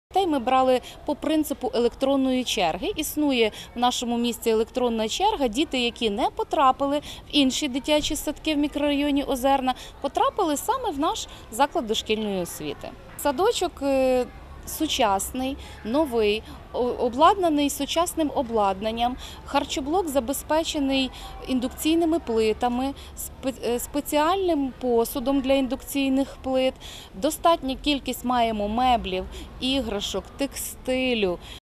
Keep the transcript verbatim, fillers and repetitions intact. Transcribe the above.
Ми брали по принципу електронної черги. Існує в нашому місті електронна черга. Діти, які не потрапили в інші дитячі садки в мікрорайоні Озерна, потрапили саме в наш заклад дошкільної освіти. Садочок сучасний, новий, обладнаний сучасним обладнанням. Харчоблок забезпечений індукційними плитами, спеціальним посудом для індукційних плит. Достатню кількість маємо меблів, іграшок, текстилю.